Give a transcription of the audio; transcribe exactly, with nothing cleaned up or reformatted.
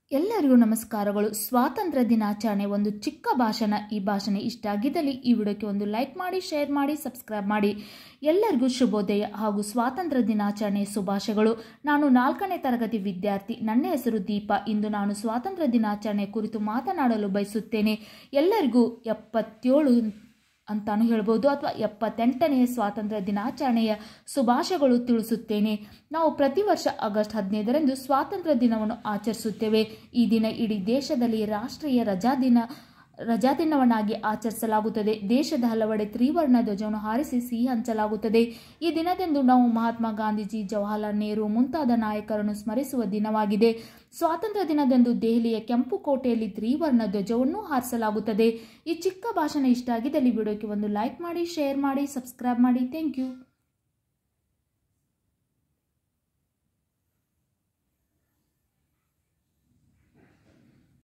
ಎಲ್ಲರಿಗೂ ನಮಸ್ಕಾರಗಳು. ಸ್ವಾತಂತ್ರ್ಯ ದಿನಾಚರಣೆ ಒಂದು ಚಿಕ್ಕ ಭಾಷಣ. ಈ ಭಾಷಣ ಇಷ್ಟ ಆಗಿದ್ದಲ್ಲಿ ಈ ವಿಡಿಯೋಕ್ಕೆ ಒಂದು ಲೈಕ್ ಮಾಡಿ, ಶೇರ್ ಮಾಡಿ, ಸಬ್ಸ್ಕ್ರೈಬ್ ಮಾಡಿ. ಎಲ್ಲರಿಗೂ ಶುಭೋದಯ ಹಾಗೂ ಸ್ವಾತಂತ್ರ್ಯ ದಿನಾಚರಣೆ ಶುಭಾಶಯಗಳು. ನಾನು ನಾಲ್ಕನೇ ತರಗತಿ ವಿದ್ಯಾರ್ಥಿ. ನನ್ನ ಹೆಸರು ದೀಪಾ. ಇಂದು ನಾನು ಸ್ವಾತಂತ್ರ್ಯ ದಿನಾಚರಣೆ ಕುರಿತು ಮಾತನಾಡಲು ಬಯಸುತ್ತೇನೆ. ಎಲ್ಲರಿಗೂ ಎಪ್ಪತ್ತೇಳು ಅಂತಾನು ಹೇಳ್ಬೋದು ಅಥವಾ ಎಪ್ಪತ್ತೆಂಟನೆಯ ಸ್ವಾತಂತ್ರ್ಯ ದಿನಾಚರಣೆಯ ಶುಭಾಶಯಗಳು ತಿಳಿಸುತ್ತೇನೆ. ನಾವು ಪ್ರತಿ ವರ್ಷ ಆಗಸ್ಟ್ ಹದಿನೈದರಂದು ಸ್ವಾತಂತ್ರ್ಯ ದಿನವನ್ನು ಆಚರಿಸುತ್ತೇವೆ. ಈ ದಿನ ಇಡೀ ದೇಶದಲ್ಲಿ ರಾಷ್ಟ್ರೀಯ ರಜಾ ದಿನ ರಜಾ ದಿನವನ್ನಾಗಿ ಆಚರಿಸಲಾಗುತ್ತದೆ. ದೇಶದ ಹಲವೆಡೆ ತ್ರಿವರ್ಣ ಧ್ವಜವನ್ನು ಹಾರಿಸಿ ಸಿಹಿ ಹಂಚಲಾಗುತ್ತದೆ. ಈ ದಿನದಂದು ನಾವು ಮಹಾತ್ಮ ಗಾಂಧೀಜಿ, ಜವಾಹರಲಾಲ್ ನೆಹರು ಮುಂತಾದ ನಾಯಕರನ್ನು ಸ್ಮರಿಸುವ ದಿನವಾಗಿದೆ. ಸ್ವಾತಂತ್ರ್ಯ ದಿನದಂದು ದೆಹಲಿಯ ಕೆಂಪು ಕೋಟೆಯಲ್ಲಿ ತ್ರಿವರ್ಣ ಧ್ವಜವನ್ನು ಹಾರಿಸಲಾಗುತ್ತದೆ. ಈ ಚಿಕ್ಕ ಭಾಷಣ ಇಷ್ಟ ಆಗಿದ್ದಲ್ಲಿ ವಿಡಿಯೋಕ್ಕೆ ಒಂದು ಲೈಕ್ ಮಾಡಿ, ಶೇರ್ ಮಾಡಿ, ಸಬ್ಸ್ಕ್ರೈಬ್ ಮಾಡಿ. Thank you.